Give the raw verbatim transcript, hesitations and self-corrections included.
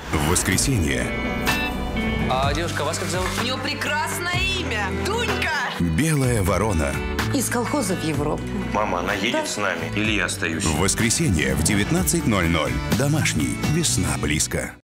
В воскресенье А девушка, вас как зовут? У нее прекрасное имя. Дунька. «Белая ворона». Из колхоза в Европу. Мама, она едет Да. с нами или я остаюсь? В воскресенье в девятнадцать ноль ноль. Домашний. Весна близко.